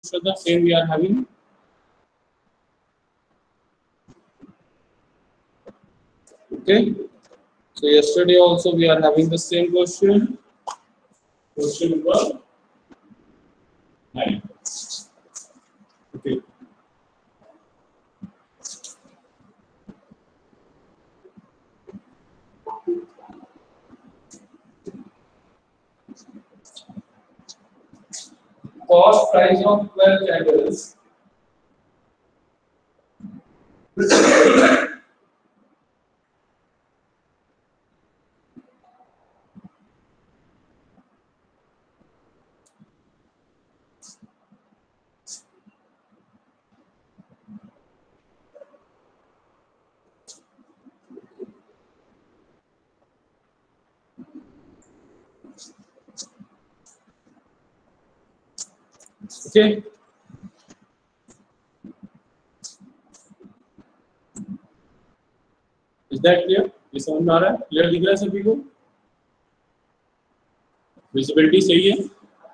Shraddha, same we are having. Okay. So yesterday also we are having the same question. Question number 9. Okay. Cost price of 12 candles. Okay. Is that clear? ये समझ में आ रहा है? Clear दिख रहा है सभी को? विजिबिलिटी सही है?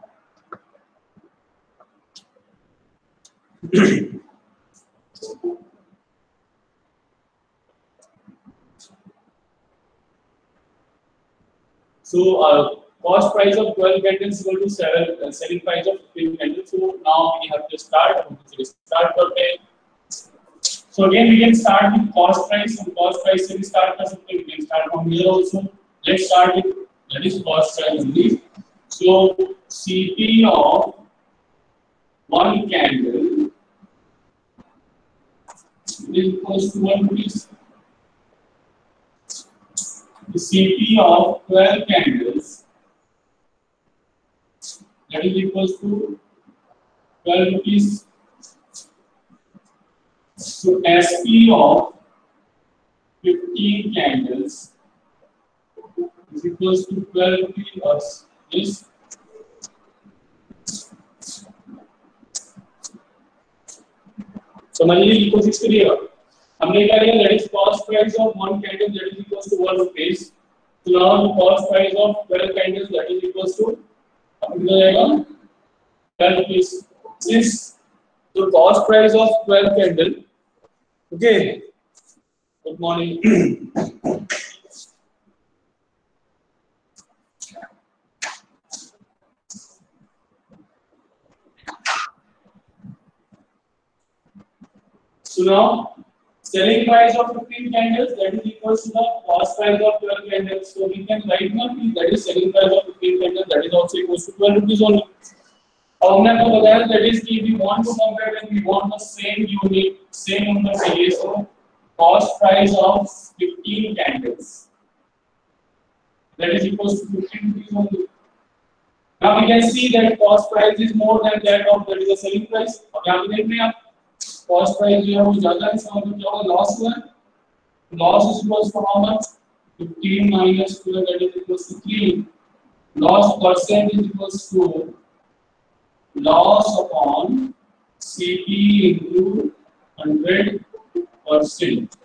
So cost price of 12 candles equal to selling price of 15 candles. So now we have to start. Start करते हैं. So again we can start with cost price. And cost price से भी start कर सकते हैं. We can start from here also. Let's start with that is cost price only. So CP of one candle is equals to 1 rupees. The CP of 12 candles that is equals to 12 rupees. So SP of 15 candles is equals to 12 rupees or this. समझिए कोशिश करिएगा. हमने क्या लिया? That is cost price of one candle that is equals to 1 rupees. So now the cost price of 12 candles that is equals to कितना जाएगा? 12 rupees. Since the cost price of 12 candle. Okay. Good morning. So now selling price of 15 candles that is equals to the cost price of 12 candles. So we can write now that is selling price of 15 candles that is also equals to 12 rupees only. अब हमने आपको बताया that is कि we want to compare and we want the same unit, same number चाहिए. So cost price of 15 candles that is equals to 15 rupees only. Now we can see that cost price is more than that of that is the selling price. अब यहाँ पे देख रहे हैं आप cost price जो है वो ज़्यादा है. इसका मतलब क्या होगा? Loss हुआ. Loss is equals to how much? 15 minus 12 that is equals to 3. Loss percent is equals to loss upon CP into 100%.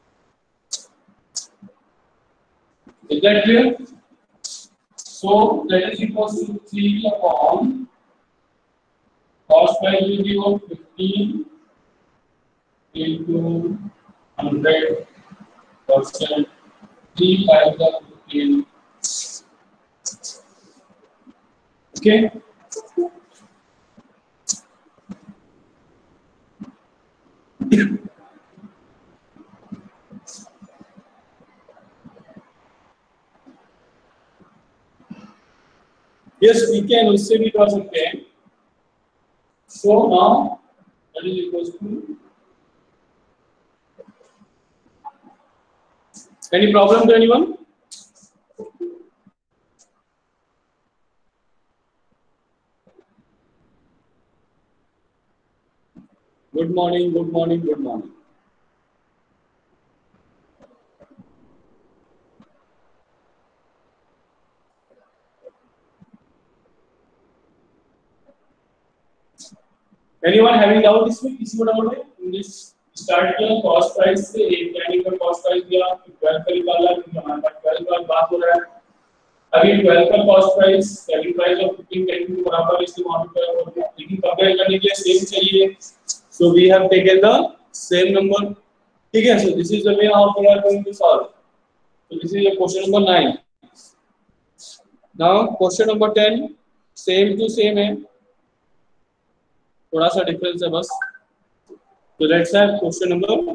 Is that clear? So that is equals to 3 upon cost price will be of 15 into 100%. 3 times the 15. Okay. Yes, we can उससे भी कर सकते हैं. So now that is equals to. Any problem to anyone? Good morning. Good morning. Good morning. Anyone having doubt इसमें? किसी को doubt है? English start किया cost price से एक कैंडल का cost price दिया 12 का निकाला क्योंकि हमारे पास 12 का बात हो रहा है. अभी 12 का cost price selling price of 15 candle के बराबर है, इसको वहां पे लेकिन कंपेयर करने के लिए सेम चाहिए, so we have taken the same number. ठीक है, so this is the way how we are going to solve. So this is question number 9. Now question number 10 same to same है, थोड़ा सा difference है बस। तो let's have question number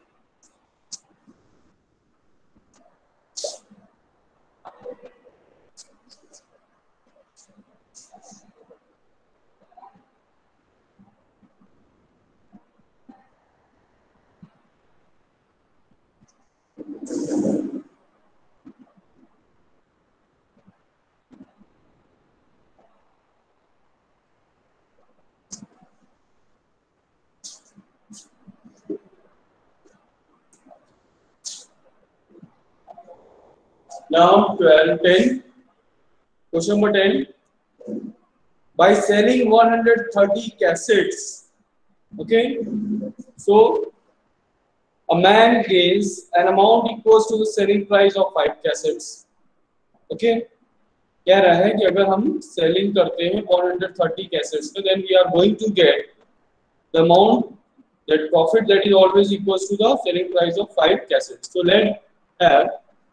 now 12 10 question number 10 by selling 130 cassettes, okay, so a man gains an amount equals to the selling price of 5 cassettes, okay। कह रहा है कि अगर हम सेलिंग करते हैं 130 कैसेट्स तो then we are going to get the amount that profit that is always equals to the selling price of 5 cassettes. So let have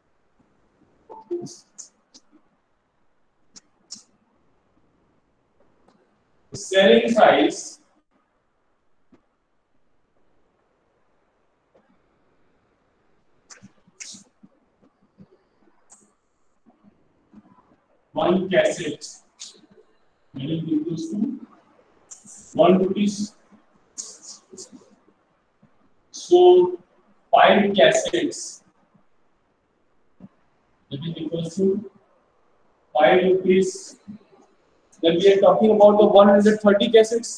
selling price one cassette meaning equals to 1 rupees, so 5 cassettes that is equals to 5 rupees, then we are talking about the 130 cassettes।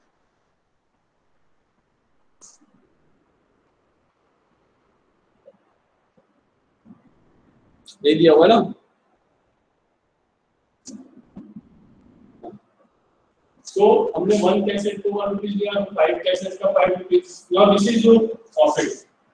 दे दिया हुआ ना, तो हमने 1 cassette को 1 rupees दिया, 5 cassette का 5 rupees. Now this is your profit.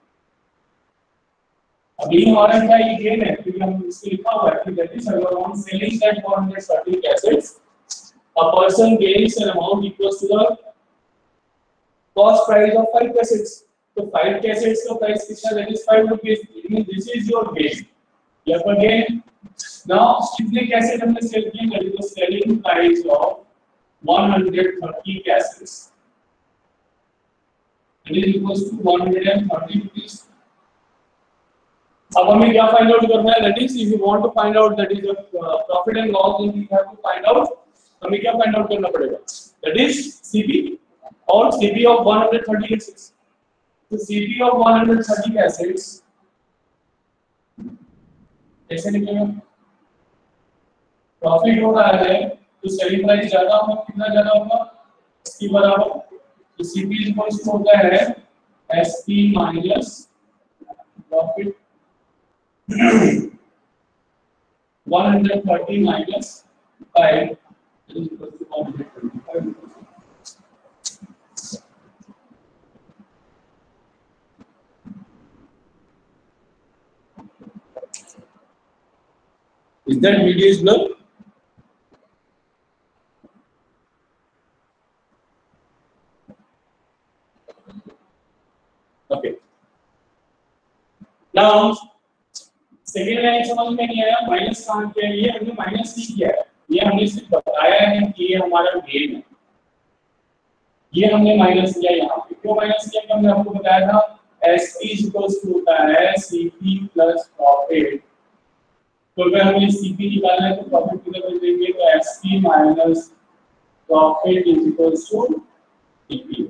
अभी हमारा क्या ये गेन है, क्योंकि हम इसमें लिखा हुआ है कि that is around selling that 130 cassettes a person gains an amount equals to the cost price of 5 cassettes। तो 5 cassettes का प्राइस कितना, that is 5 rupees, means this is your gain. यहाँ पर गेन, नाउ कितने कैसेट हमने sell किए, that is the selling price of 130 cassettes, it is equals to 130 rupees। अब हमें क्या फाइंड आउट करना है, that is if you want to find out that is profit and loss, then we have to find out, हमें क्या find out करना पड़ेगा, that is CP और सीपी ऑफ 130 कैसेट्स। तो सीपी ऑफ 130 कैसेट्स कैसे निकलेगा, प्रॉफिट हो रहा है तो सेलिंग प्राइस ज्यादा होगा, कितना ज्यादा होगा, इसकी बराबर, तो सीपी इक्वल्स टू होता है SP minus profit 130 minus 5 is equal to 125। Is that video is blur? Okay. Now second line समझ में नहीं आया, माइनस कहां किया, ये हमने माइनस नहीं किया है, ये हमने सिर्फ बताया है कि ये हमारा गेन है, ये हमने माइनस किया। यहाँ पे क्यों माइनस किया, हमने आपको बताया था एसपी इक्वल्स टू होता है सीपी प्लस प्रॉफिट। तो अगर हमें सीपी निकालना है तो प्रॉफिट कितना कर देंगे, तो SP minus profit is equals to CP.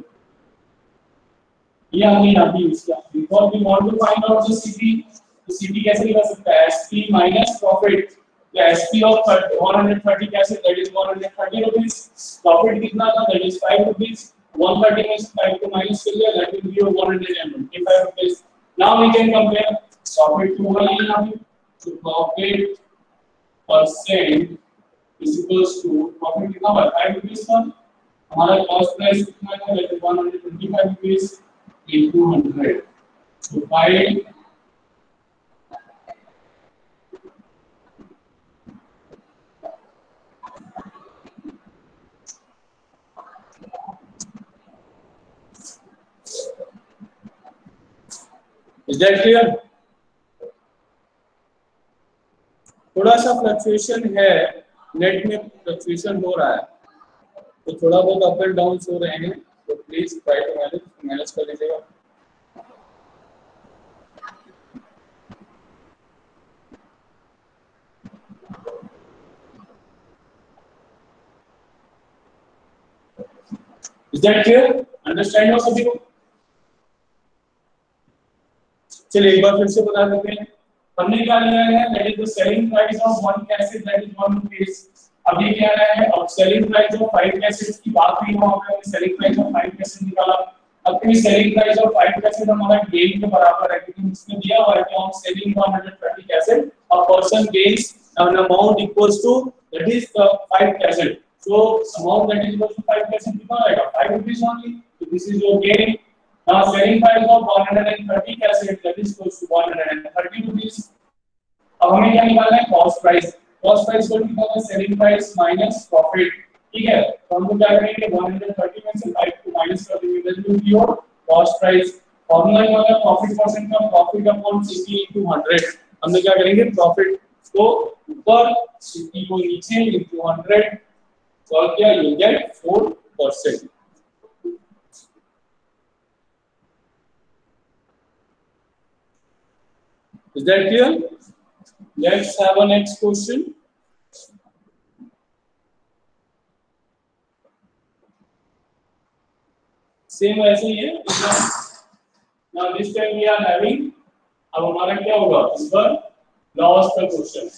ये हमने यहाँ पे यूज किया, because we want to find out the CP. तो सीपी कैसे निकाल सकता है, एसपी माइनस प्रॉफिट, तो एसपी ऑफ 130 कैसे, दैट इज 130 रुपीस, प्रॉफिट कितना था, दैट इज 5 रुपीस, 130 में से 5 को माइनस कर लिया, that will give 125 rupees. Now we can compare profit to one यहाँ पे, तो profit percent is equals to profit कितना हुआ 5 रुपीस का, हमारा कॉस्ट प्राइस कितना था, that is 125 rupees into 100, so 5 is that clear? थोड़ा सा फ्लक्चुएशन है, नेट में फ्लक्चुएशन हो रहा है, तो थोड़ा बहुत अप एंड डाउन हो रहे हैं, तो प्लीज ट्राई टू मैनेज कर लीजिएगा। Is that clear? Understand हो सभी को? चलिए एक बार फिर से बता देते हैं, हमने क्या लिया है, that is the selling price of one cassette, that is 1 rupees। अब ये क्या है, अब selling price of 5 cassettes की बात हुई, वहां पे हमने selling price of 5 cassette निकाला। अब फिर selling price of 5 cassette हमारा gain के बराबर है, क्योंकि इसमें दिया हुआ है कि हम selling 130 cassette, a person gains an amount equals to, that is the 5 cassette। So amount that is equal to 5 cassette कितना आएगा, 5 rupees only। So this is your gain। Now selling price of 130 cassette, that is close to 130 rupees। अब हमें क्या निकालना है, cost price. Cost price को निकालना है सेलिंग प्राइस माइनस प्रॉफिट, ठीक है। तो हम लोग क्या करेंगे, 130 में से 5 को माइनस कर देंगे, that will be your cost price. Formula ये वाला प्रॉफिट परसेंट का, प्रॉफिट अपॉन 60 into 100। हमने क्या करेंगे, प्रॉफिट को ऊपर 60 को नीचे into 100 सॉल्व किया, you get 4%। Is that clear? Let's have a next question. Same ऐसे ही है। Now this time we are having, अब हमारा क्या होगा, इस पर लॉस का question.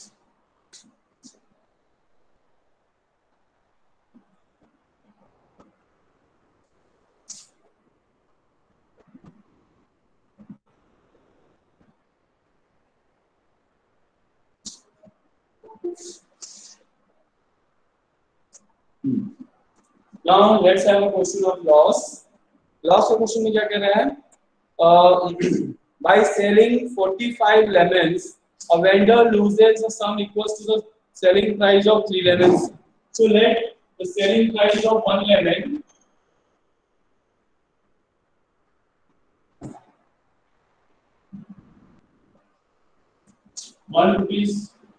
Now let's have a question of loss. Loss का क्वेश्चन में क्या कह रहा है, by selling 45 lemons, a vendor loses a sum equals to the selling price of 3 lemons. So let the selling price of 1 lemon ₹1।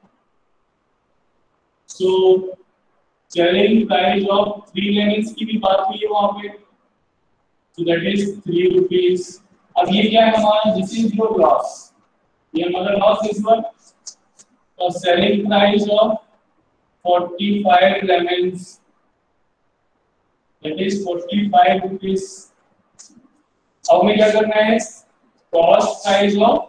So selling price of 3 lemons की भी बात हुई है वहां पे, so that is 3 rupees। अब ये क्या है हमारा, this is your loss, ये हमारा loss is what, the selling price of 45 lemons, that is 45 rupees। अब हमें क्या करना है, cost price of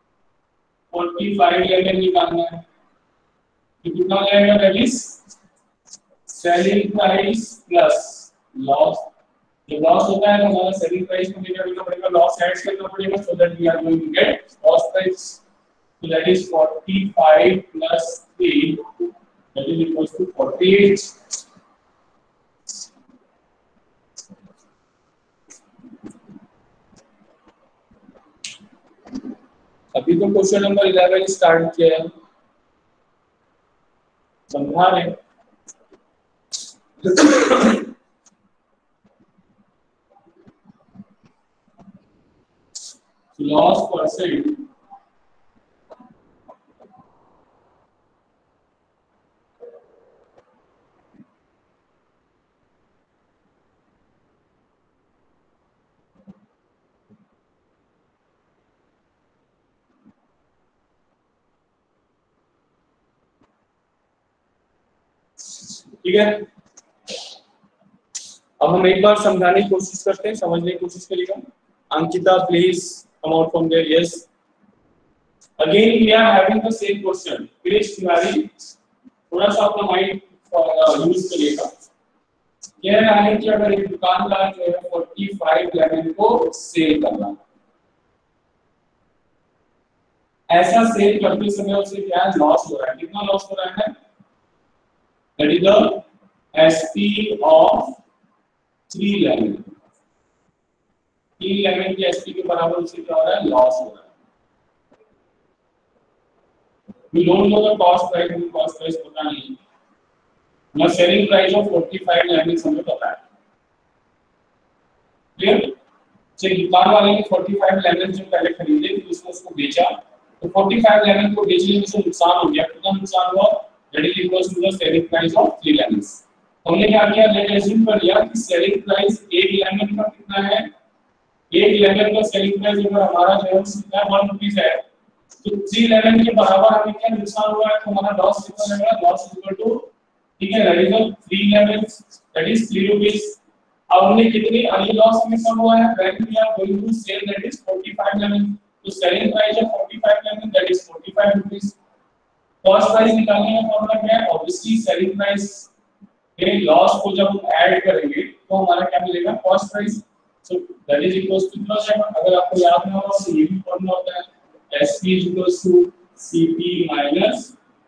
45 lemon निकालना है, तो कितना आएगा, that is selling price plus loss। जो लॉस होता है हमारा सेलिंग प्राइस को क्या करना पड़ेगा, लॉस ऐड करना पड़ेगा, so that we are going to get cost price. So that is 45 plus 3, that is equals to 48। अभी तो क्वेश्चन नंबर 11 स्टार्ट किया है, समझा रहे हैं। लॉस परसेंट ठीक है। अब हम एक बार समझाने की कोशिश करते हैं, समझने की कोशिश करिएगा। Ankita please come out from there. Yes, again we are having the same question. Please Tiwari थोड़ा सा अपना माइंड यूज करिएगा। कह रहा है कि अगर एक दुकानदार जो है 45 लेमन को सेल कर रहा है, ऐसा सेल करते समय उसे क्या लॉस हो रहा है, कितना लॉस हो रहा है, that is the SP of 3 lemon. 3 lemon की एसपी के बराबर उसे क्या हो रहा है, लॉस हो रहा है। We don't know the cost price पता नहीं, ना सेलिंग प्राइस ऑफ 45 lemons हमें पता है। क्लियर? जो दुकान वाले ने 45 लेमन जो पहले खरीदे फिर उसको बेचा, तो 45 लेमन को बेचने में से नुकसान हो गया, कितना नुकसान हुआ, that is equal to the selling price of 3 lemons. हमने क्या किया, लेट अज्यूम कर लिया कि सेलिंग प्राइस एक लेमन का कितना है, एक लेमन का सेलिंग प्राइस अगर हमारा जो है कितना है 1 रुपीस है, तो 3 लेमन के बराबर हमें क्या नुकसान हुआ है, तो हमारा लॉस कितना रहेगा, लॉस इक्वल टू, ठीक है, that is 3 lemons that is 3 rupees. अब हमने कितनी अर्ली लॉस में कम हुआ है, when we are going to sell that is 45 lemon, तो selling price of 45 lemon that is 45 rupees. Cost price निकालने का फॉर्मूला क्या है, ऑब्वियसली सेलिंग प्राइस में लॉस को जब हम ऐड करेंगे तो हमारा क्या मिलेगा, cost price, so that is equal to कितना जाएगा, अगर आपको याद ना हो तो ये भी फॉर्मूला होता है SP equals to CP minus,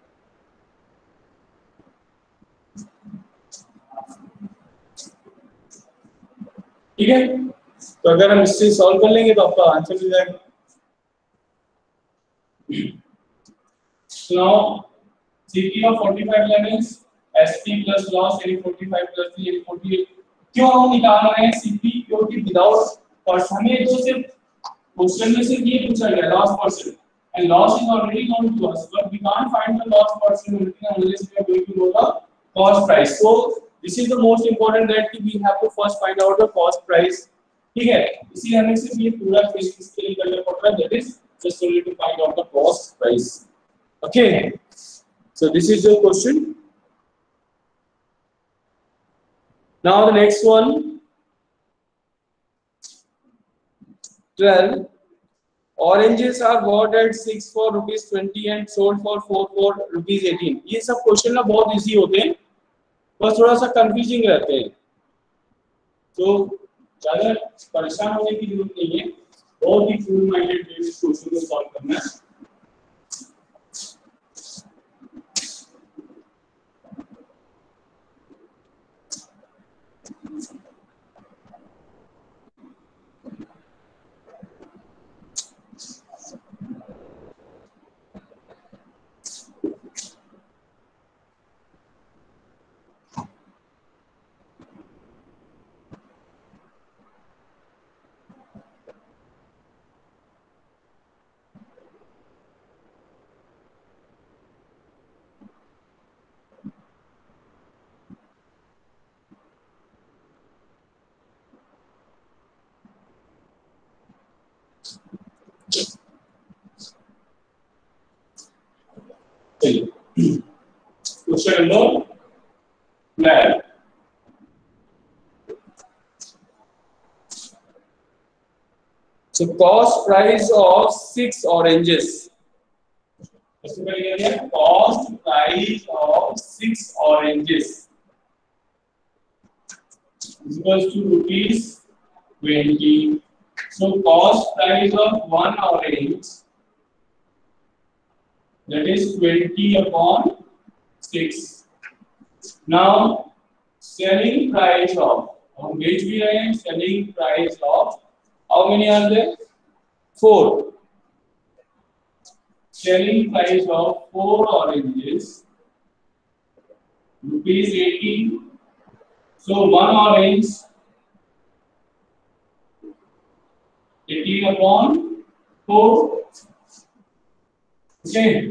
ठीक है, तो अगर हम इससे सॉल्व कर लेंगे तो आपका आंसर मिल जाएगा। Now CP of 45 lemons SP plus loss यानी 45 plus 3 यानी 48, क्यों हम निकाल रहे हैं CP, क्योंकि विदाउट पर्सन हमें तो सिर्फ क्वेश्चन में से ये पूछा गया loss percent and loss is already known to us, but we can't find the loss person unless we are going to know the cost price. So this is the most important that we have to first find out the cost price, ठीक है, इसीलिए हमें सिर्फ ये पूरा face इसके लिए करना पड़ रहा है, that is just only to find out the cost price. Okay, so this is your question. Now the next one, 12. Oranges are bought at 6 for ₹20 and sold for 4 for ₹18. ये सब क्वेश्चन ना बहुत इजी होते हैं, बस थोड़ा सा confusing रहते हैं, तो ज्यादा परेशान होने की जरूरत नहीं है, बहुत ही कूल माइंडेड वे में क्वेश्चन को सॉल्व करना है। Question number 12. So cost price of 6 oranges. Cost price of 6 oranges is equals to ₹20. So cost price of 1 orange, that is 20 upon 6. Now selling price of, हम बेच भी रहे हैं, selling price of how many are there? 4. Selling price of 4 oranges ₹18. So 1 orange 18 upon 4. Okay.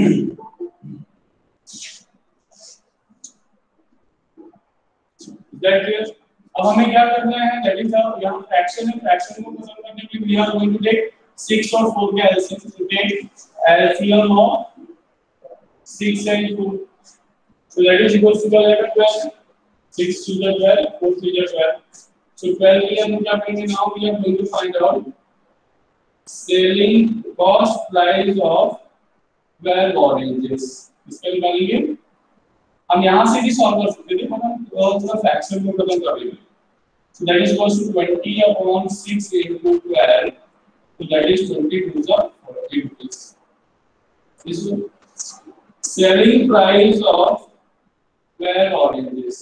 That is, अब हमें क्या करना है, दैट इज यहाँ फ्रैक्शन है, फ्रैक्शन को खत्म करने के लिए we are going to take 6 और 4 के LCM, to take LCM of 6 and 2, so that is equals to 12. 6 to the 12, 4 to the 12, so 12 के लिए हम क्या करेंगे, now we are going to find out selling cost price of 12 oranges. इसका निकालेंगे, हम यहाँ से भी सॉल्व कर सकते थे, हम थोड़ा फ्रैक्शन को खत्म कर लेंगे, so that is equals to 20 upon 6 into 12, so that is 20 to the 40 rupees. This is selling price of 12 oranges,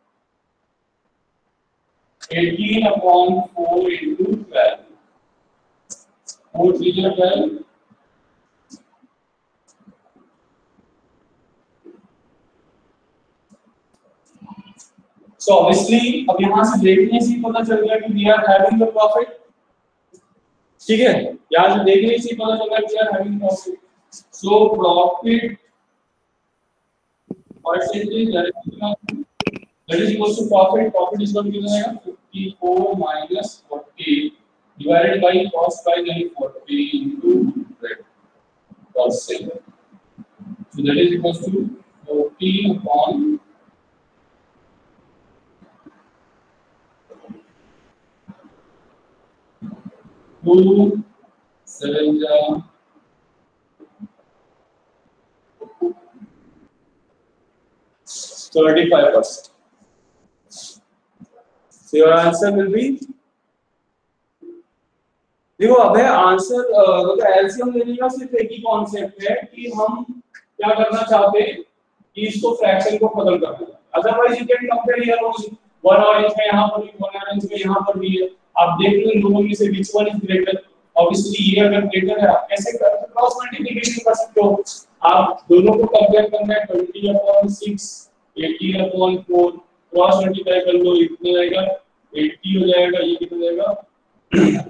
18 upon 4 into 12, 4 3 12. So obviously अब यहाँ से देखने से पता चल गया कि we are having the profit, ठीक है, यहाँ से देखने से पता चला कि यार having profit, so profit percentage that is equal to profit, profit is equal to कितना आएगा 54 minus 40 divided by cost by यानी 40 into 100%, so that is equals to 40 upon 2 7 35%. So your answer will be, देखो अब है answer, मतलब LCM लेने का सिर्फ एक ही कॉन्सेप्ट है कि हम क्या करना चाहते हैं कि इसको फ्रैक्शन को खत्म करना है, otherwise you can compare here only 1 और इंच में यहां पर भी 1 और इंच में यहां पर भी है, आप देख लो इन दोनों में से which one is greater, obviously ये अगर ग्रेटर है आप कैसे करते क्रॉस मल्टीप्लिकेशन कर सकते हो, आप दोनों को कंपेयर करना है 20/6 80/4 क्रॉस मल्टीप्लाई कर लो, इतना आएगा 80 हो जाएगा, ये कितना जाएगा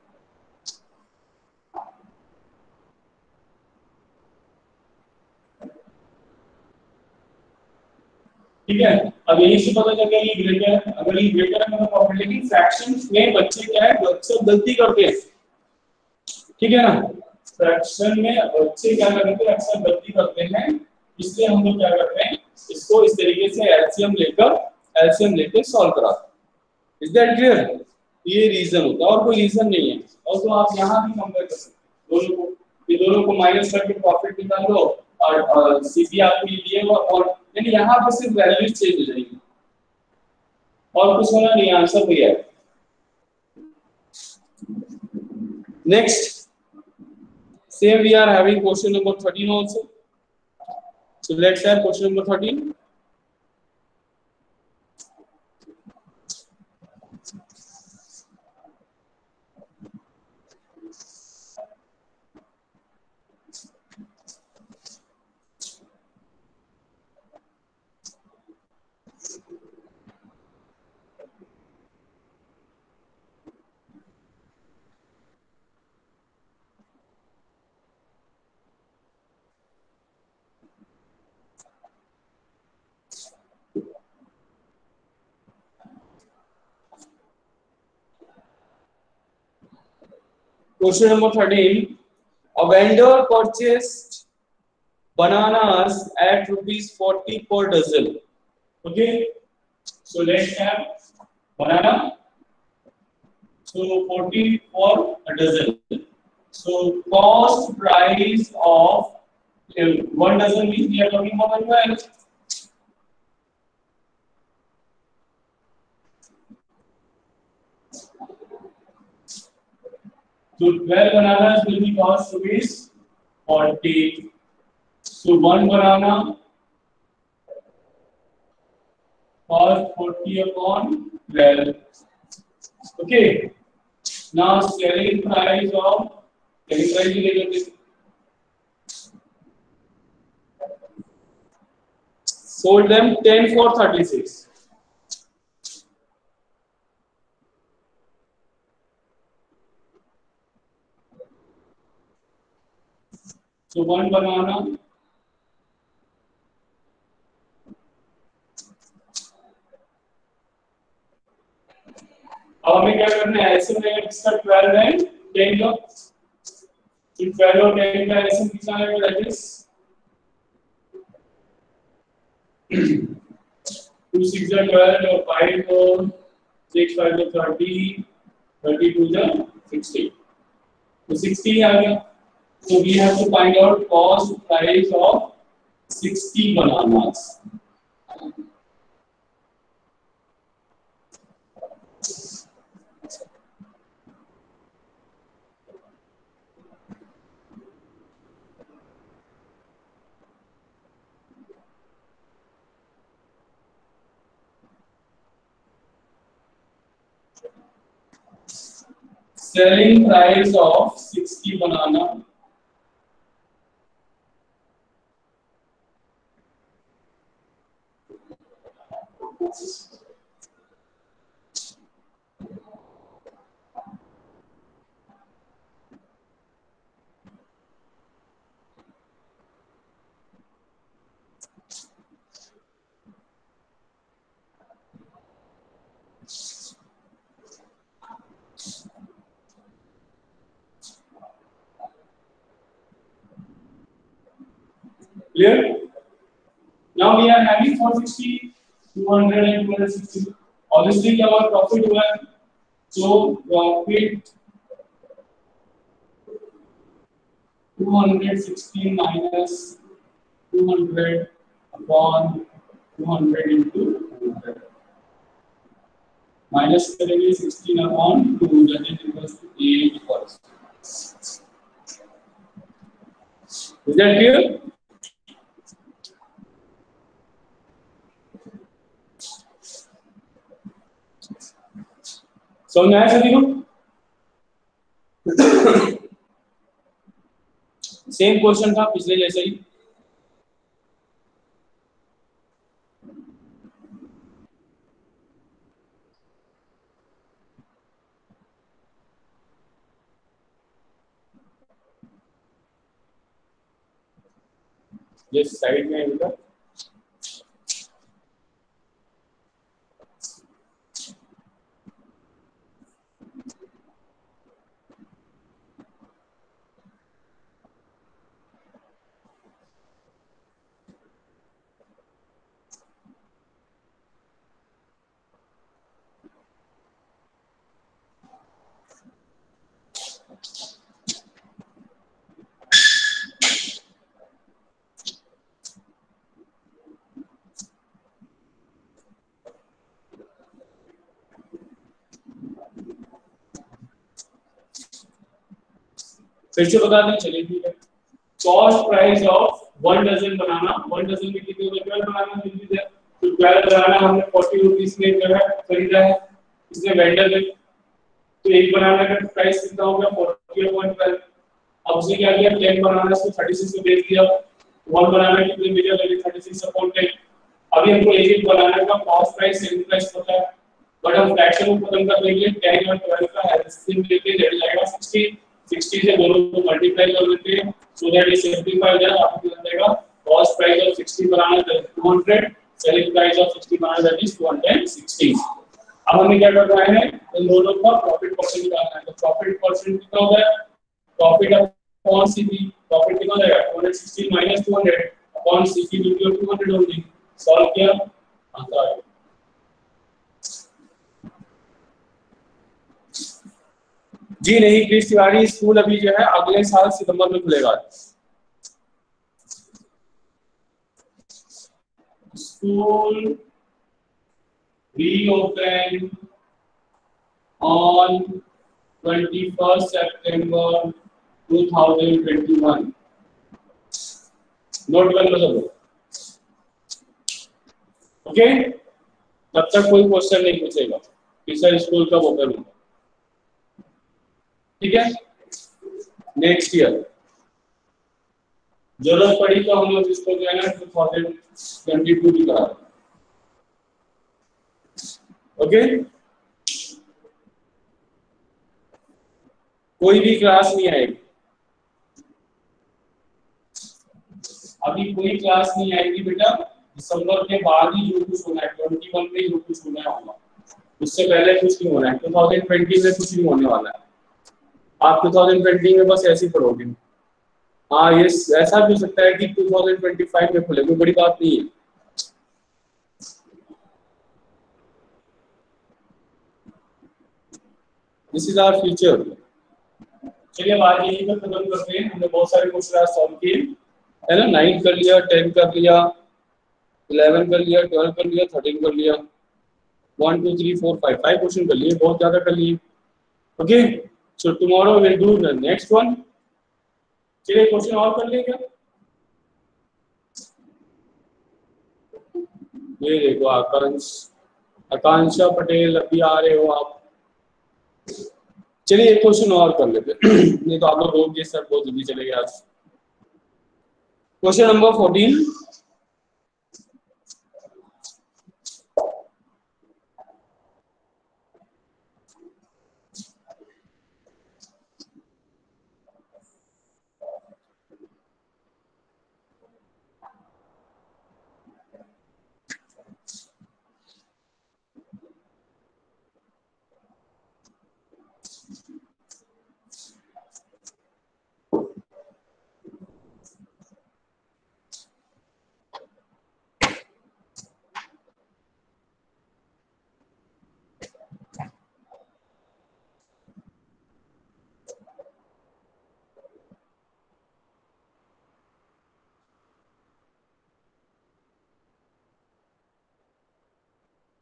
ठीक है, अब यही से पता चल गया ये ग्रेटर है, अगर ये ग्रेटर है मतलब प्रॉफिट, लेकिन फ्रैक्शंस में बच्चे क्या है अक्सर गलती करते हैं, ठीक है ना, फ्रैक्शन में बच्चे क्या करते हैं अक्सर गलती करते हैं, इसलिए हम लोग क्या करते हैं इसको इस तरीके से एलसीएम लेकर सॉल्व कराते हैं, इज दैट क्लियर, ये रीजन होता है और कोई रीजन नहीं है, और तो आप यहां भी कंपेयर कर सकते हैं दोनों को, ये दोनों को माइनस करके प्रॉफिट निकाल लो और सीपी आपके लिए दिए और यानी यहाँ पर सिर्फ वैल्यूज चेंज हो जाएगी और कुछ होना नहीं, आंसर दिया है। Next same we are having question number 13 also, so let's have question number 13। Question number 13. A vendor purchased bananas at ₹40 per dozen. Okay. So let's have banana. So 40 for a dozen. So cost price of 1 dozen means we are talking about 12. So 12 bananas will be cost rupees 40. So 1 banana cost 40 upon 12. Okay. Now selling price sold them 10 for 36. So 1 banana अब हमें क्या करना है, ऐसे में इसका 12 है 10 का, तो 12 और 10 का ऐसे कितना आएगा, दैट इज 2 6 are 12 और 5 और 6 5 are 30 32 are 60, तो 60 आ गया, so we have to find out cost price of 60 bananas. Selling price of 60 banana Clear? Now we are having 460, 200 and 260. Obviously our profit हुआ है, so profit 260 minus 200 upon 200 into 100. Minus करेंगे 16 upon 2 that is equals to 8 percent. Is that clear? समझ आया सभी को? Same question था पिछले जैसे ही. ये साइड में इनका फिर से बता दें. चलिए ठीक है. Cost price of 1 dozen banana. 1 dozen में कितने रुपए बनाना है? तो 12 बनाना हमने 40 रुपीस में जो है खरीदा है इसने वेंडर ने. तो एक बनाने का प्राइस कितना हो गया? 40.12. अब उसने क्या किया? 10 बनाना इसको 36 में बेच दिया. 1 बनाना कितने में लगे? 36/10. अभी हमको एक बनाने का कॉस्ट प्राइस सेलिंग प्राइस पता है, बट हम फ्रैक्शन को खत्म कर देंगे. 10 और 12 का एलसीएम लेके दैट जाएगा 60. 60 से दोनों को मल्टीप्लाई कर देते हैं सो दैट ये सिंपलीफाई हो जाएगा. आपको मिल जाएगा cost price of 60 banana that is 200, selling price of 60 banana that is 260. अब हमें क्या कर रहा है? इन दोनों का प्रॉफिट परसेंट निकालना है. तो प्रॉफिट परसेंट कितना होगा? Profit upon CP. प्रॉफिट कितना हो जाएगा? 260 minus 200 upon CP duty of 200 होगी. सॉल्व किया आंसर आ गया. जी नहीं कृष्ण तिवारी, स्कूल अभी जो है अगले साल सितंबर में खुलेगा. School reopen on 21st September 2021. Note कर लो सब. ओके, तब तक कोई क्वेश्चन नहीं पूछेगा कि सर स्कूल कब ओपन होगा. ठीक है. नेक्स्ट ईयर जरूरत पड़ी तो हम लोग इसको जो है ना 2022 की करा. ओके, कोई भी क्लास नहीं आएगी अभी. कोई क्लास नहीं आएगी बेटा. दिसंबर के बाद ही जो कुछ होना है 21 में जो कुछ होना होगा. उससे पहले कुछ नहीं होना है. 2020 में कुछ नहीं होने वाला है. आप 2020 में बस ऐसे ही पढ़ोगे. हाँ, ये ऐसा भी हो सकता है कि 2025 में खुले, कोई बड़ी बात नहीं है. This is our future. चलिए बात यही पर खत्म करते हैं. हमने बहुत सारे क्वेश्चन आज सॉल्व किए है ना. 9 कर लिया, 10 कर लिया, 11 कर लिया, 12 कर लिया, 13 कर लिया. 1 2 3 4 5 क्वेश्चन कर लिए. बहुत ज्यादा कर लिए. Okay, so tomorrow will do the next one. चलिए क्वेश्चन और कर लेंगे. ये देखो आकांक्षा पटेल अभी आ रहे हो आप. चलिए एक क्वेश्चन और कर लेते हैं. नहीं तो आप लोग रोक सर बहुत जल्दी चले गए आज. Question number 14.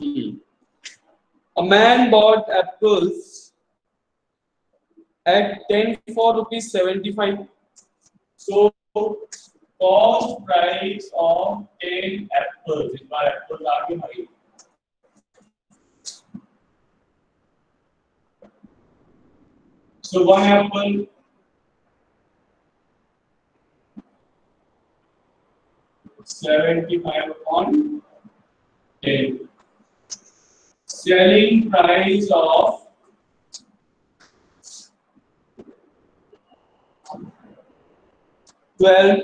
A man bought apples at 10 for rupees 75. So cost price of 10 apples. इस बार apples आ गए भाई. So one apple. $75 upon 10. Selling price of 12.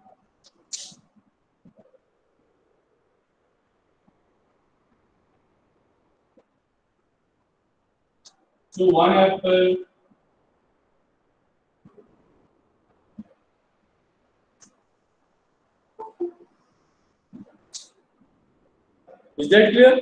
So one apple. Is that clear?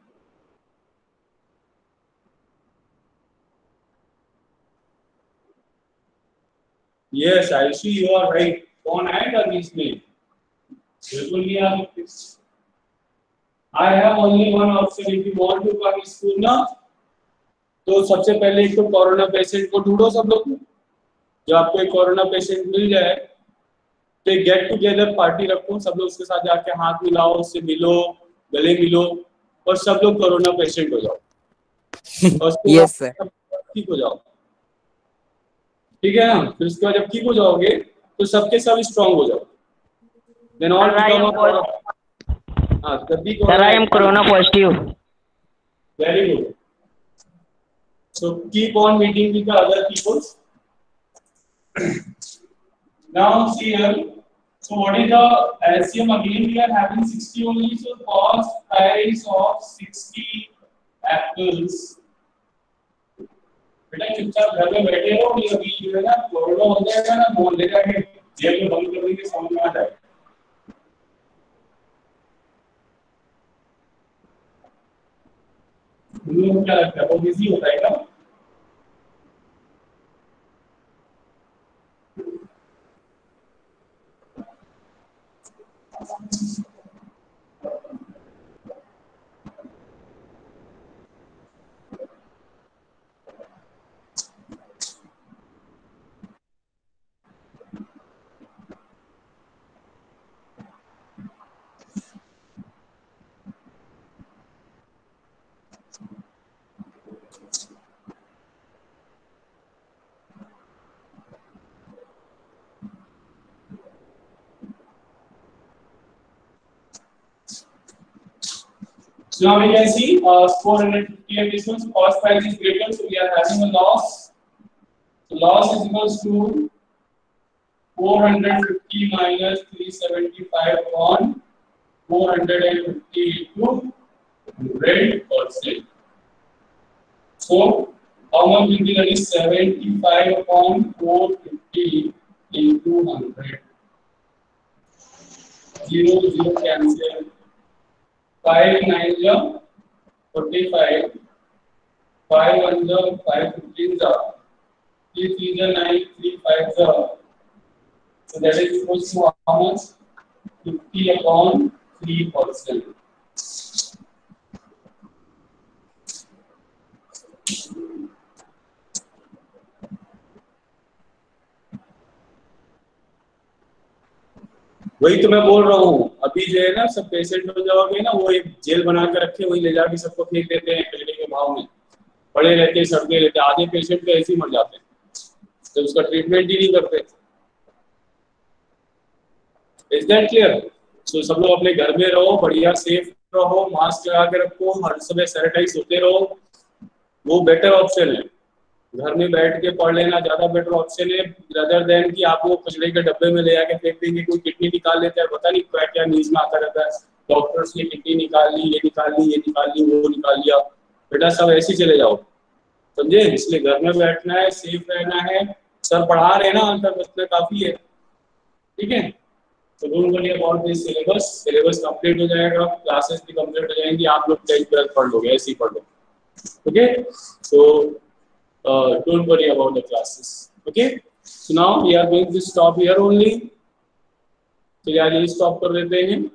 Yes, I see you are right. कौन आएगा इसमें? बिल्कुल नहीं आ सकते. I have only one option. If you want to come school ना, तो सबसे पहले एक तो कोरोना पेशेंट को ढूंढो सब लोग. जब आपको एक कोरोना पेशेंट मिल जाए तो एक गेट टुगेदर पार्टी रखो, सब लोग उसके साथ जाके हाथ मिलाओ, उससे मिलो, गले मिलो और सब लोग कोरोना पेशेंट हो जाओ. Yes sir. ठीक हो जाओ. ठीक है ना. फिर उसके बाद जब ठीक हो जाओगे तो सबके सब स्ट्रांग हो जाओ. Then all become. हां तभी sir I am corona positive. Very good. So keep on meeting with the other people. Now see here. So what is the LCM again? We are having 60 only. So cost price of 60 apples. बेटा चुपचाप घर में बैठे रहो. ये अभी जो है ना कोरोना हो जाएगा ना, मोहल्ले जाके जेल में बंद कर देंगे, समझ में आ जाएगा. तुमको क्या लगता है वो बिजी होता है क्या? So now we can see 450 and this one's cost price is greater, so we are having a loss. So loss is equals to 450 minus 375 on 450 into 100%. So how much will be that is 75 upon 450 into 100. 0 0 cancel. 5 9 जा 45, 5 1 जा 5 15 जा, 3 3 जा 9, 3 5 जा. So that is equals to how much? 50 upon 3%. वही तो मैं बोल रहा हूँ. अभी जो है ना सब पेशेंट हो जाओगे ना, वो एक जेल बना कर रखे, वही ले जाके सबको फेंक देते हैं कचरे के भाव में. पड़े रहते हैं, सड़के रहते हैं. आधे पेशेंट तो ऐसे ही मर जाते हैं तो उसका ट्रीटमेंट ही नहीं करते. Is that clear? सो सब लोग अपने घर में रहो, बढ़िया सेफ रहो, मास्क लगा के रखो, हर समय सैनिटाइज होते रहो. वो बेटर ऑप्शन है. घर में बैठ के पढ़ लेना ज्यादा बेटर ऑप्शन है रदर देन कि आप वो कचरे के डब्बे में ले आके फेंक देंगे. कोई किडनी निकाल लेता है, पता नहीं क्या क्या न्यूज में आता रहता है, डॉक्टर्स ने किडनी निकाल ली, ये निकाल ली, ये निकाल ली, वो निकाल लिया. बेटा सब ऐसे ही चले जाओ, समझे. इसलिए घर में बैठना है, सेफ रहना है. सर पढ़ा रहे ना, अंतर बचना काफी है. ठीक है. तो don't worry about this syllabus. Syllabus complete हो जाएगा, क्लासेस भी कंप्लीट हो जाएंगी, आप लोग 10th 12th पढ़ लोगे, ऐसे ही पढ़ लो. Okay. So don't worry about the classes. Okay. So now we are going to stop here only. तो यार ये stop कर देते हैं.